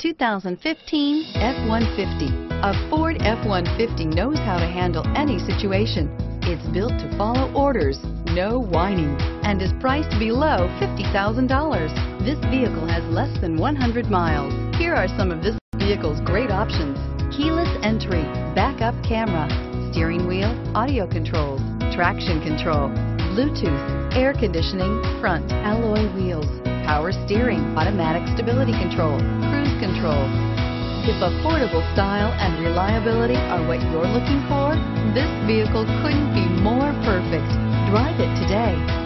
2015 F-150. A Ford F-150 knows how to handle any situation. It's built to follow orders, no whining, and is priced below $50,000. This vehicle has less than 100 miles. Here are some of this vehicle's great options: keyless entry, backup camera, steering wheel audio controls, traction control, Bluetooth, air conditioning, front alloy wheels, power steering, automatic stability control, cruise control. If affordable style and reliability are what you're looking for, this vehicle couldn't be more perfect. Drive it today.